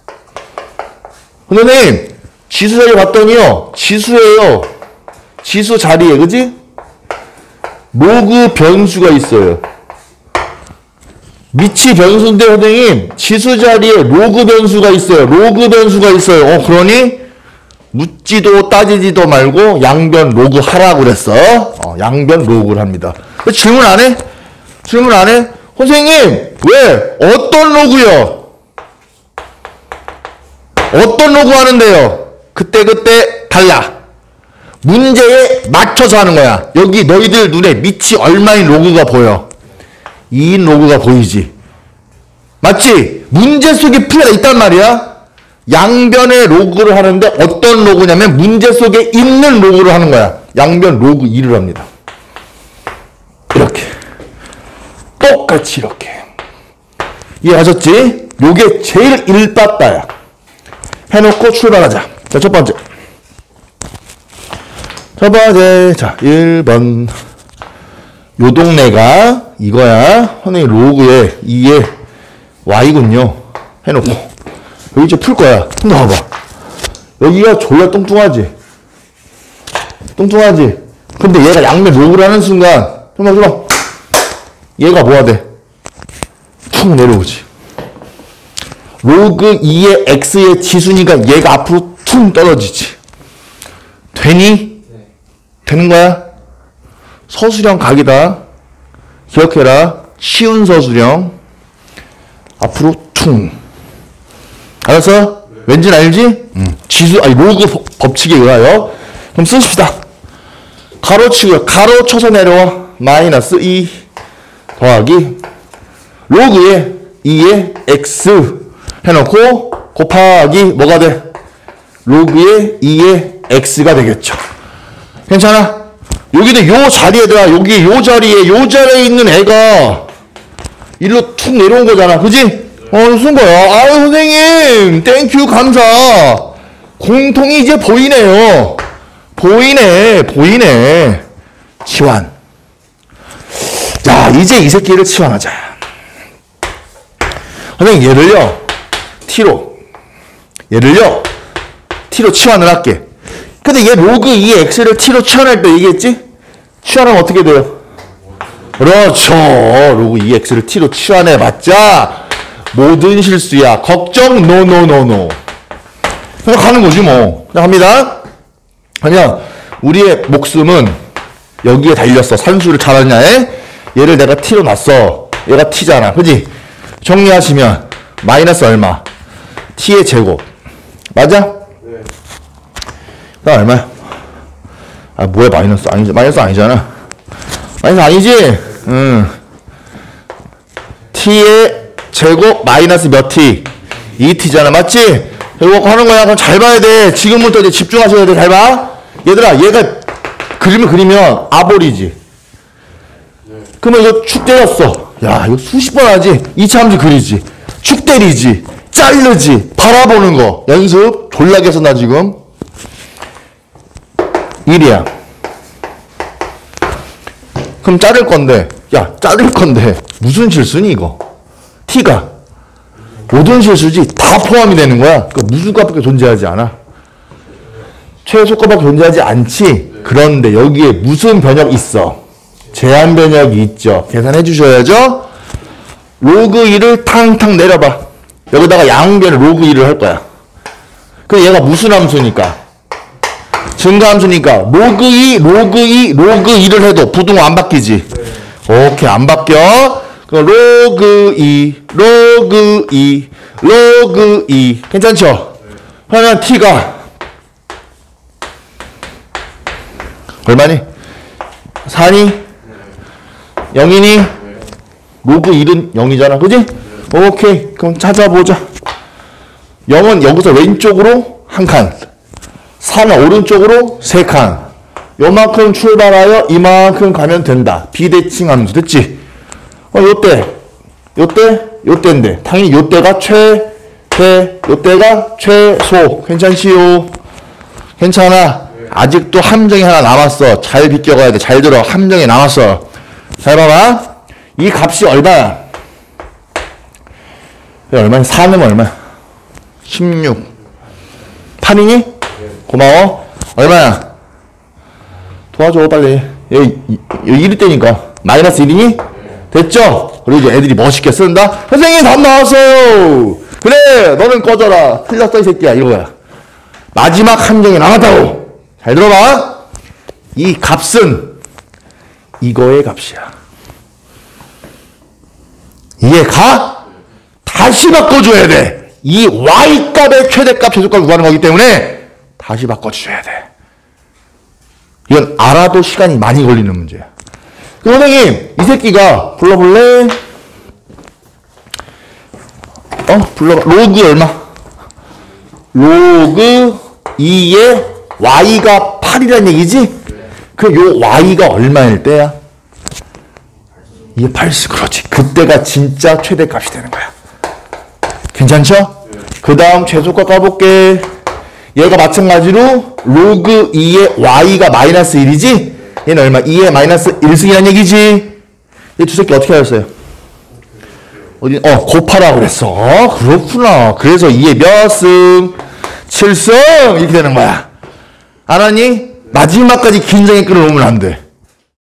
선생님, 지수 자리 봤더니요, 지수예요. 지수 자리에, 그지? 로그 변수가 있어요. 미치 변수인데, 선생님, 지수 자리에 로그 변수가 있어요. 그러니? 묻지도 따지지도 말고 양변 로그 하라고 그랬어. 양변 로그를 합니다. 질문 안 해? 선생님, 왜? 어떤 로그요? 어떤 로그 하는데요? 그때 달라. 문제에 맞춰서 하는 거야. 여기 너희들 눈에 밑이 얼마인 로그가 보여? 2인 로그가 보이지? 맞지? 문제 속에 풀이가 있단 말이야. 양변의 로그를 하는데 어떤 로그냐면 문제 속에 있는 로그를 하는 거야. 양변 로그 2를 합니다. 이렇게. 똑같이 이렇게. 이해하셨지? 요게 제일 일빠따야. 해놓고 출발하자. 자, 첫 번째. 자, 1번. 요 동네가 이거야. 선생님 로그에 2에 y군요. 해놓고. 여기 이제 풀 거야. 한번 봐봐. 여기가 졸라 뚱뚱하지? 근데 얘가 양면 로그를 하는 순간, 잠깐만. 얘가 뭐가 돼? 툭 내려오지. 로그 2의 x의 지수니까 얘가 앞으로 툭 떨어지지. 되니? 네. 되는 거야? 서술형 각이다. 기억해라. 쉬운 서술형. 앞으로 퉁. 알았어? 네. 왠지는 알지? 로그 법칙에 의하여. 그럼 쓰십시다. 가로쳐서 내려와. 마이너스 2 더하기 로그에 2의 x 해놓고 곱하기 뭐가 돼? 로그에 2의 x가 되겠죠. 괜찮아? 여기도 요 자리에다가 여기 요 자리에 있는 애가 일로 툭 내려온 거잖아. 그지? 쓴 거야. 아유, 선생님, 땡큐, 감사. 공통이 이제 보이네요. 보이네. 치환. 자, 이제 이 새끼를 치환하자. 선생님, 얘를요, t로 치환을 할게. 근데 얘 로그 2의 x를 t로 치환할 때 얘기했지? 치환하면 어떻게 돼요? 그렇죠. 로그 2x를 t로 치환해봤자 모든 실수야. 걱정 노. 그냥 가는 거지 뭐. 그냥 합니다. 그냥 우리의 목숨은 여기에 달렸어. 산수를 잘하느냐에. 얘를 내가 t로 놨어. 얘가 t잖아. 그지? 정리하시면 마이너스 얼마? t의 제곱. 맞아? 네. 나 얼마야? 뭐야 마이너스? 아니지. 마이너스 아니잖아. 마이너스 아니지? t의 제곱 마이너스 몇 t? 2t잖아. 맞지? 이거 하는 거야. 그럼 잘 봐야 돼. 지금부터 이제 집중하셔야 돼. 잘 봐. 얘들아, 얘가 그림을 그리면 아볼이지. 네. 그러면 이거 축 때렸어. 야, 이거 수십 번 하지. 2차 함수 그리지. 축 때리지. 자르지. 바라보는 거. 연습. 졸라게 해서 나 지금. 1이야. 그럼 자를 건데. 무슨 실수니 이거? t가. 모든 실수지. 다 포함이 되는 거야. 그러니까 무수값밖에 존재하지 않아. 최소값밖에 존재하지 않지. 그런데 여기에 무슨 변형이 있어? 제한 변형이 있죠. 계산해 주셔야죠. 로그 2를 탕탕 내려봐. 여기다가 양변을 로그 2를 할 거야. 그 얘가 무슨 함수니까? 증가함수니까 로그 2를 해도 부등호 안 바뀌지? 오케이, 안 바뀌어. 그럼 로그 2 괜찮죠? 그러면 t가 얼마니? 4니? 0이니? 로그 1은 0이잖아. 그지? 오케이. 그럼 찾아보자. 0은 여기서 왼쪽으로 한 칸. 4는 오른쪽으로 3칸. 요만큼 출발하여 이만큼 가면 된다. 비대칭 함수. 됐지? 요때인데. 당연히 요때가 요때가 최소. 괜찮지요? 괜찮아. 아직도 함정이 하나 남았어. 잘 비껴가야 돼. 잘 들어. 함정이 남았어. 잘 봐봐. 이 값이 얼마야? 얼마야? 4는 얼마야? 16. 8이니? 고마워. 얼마야? 도와줘 빨리. 여기 1이 때니까 마이너스 1이니? 됐죠? 그리고 이제 애들이 멋있게 쓴다. 선생님 답 나왔어요. 그래 너는 꺼져라. 틀렸어 이 새끼야. 이거야. 마지막 함정이 남았다고. 잘 들어봐. 이 값은 이거의 값이야. 이해가? 다시 바꿔줘야 돼. 이 y값의 최대값 최소값을 구하는 거기 때문에 다시 바꿔줘야 돼. 이건 알아도 시간이 많이 걸리는 문제야. 선생님 이 새끼가 불러볼래? 불러봐. 로그 얼마? 로그 2의 y가 8이라는 얘기지? 그럼 요 y가 얼마일 때야? 이게 8수. 그렇지. 그때가 진짜 최대값이 되는 거야. 괜찮죠? 그 다음 최소값 까볼게. 얘가 마찬가지로 로그 2의 y가 마이너스 1이지? 얘는 얼마? 2의 마이너스 1승이라는 얘기지? 얘 두 새끼 어떻게 하셨어요? 곱하라고 그랬어. 그렇구나. 그래서 2의 몇 승? 7승! 이렇게 되는 거야. 알았니? 마지막까지 긴장의 끈을 놓으면 안 돼.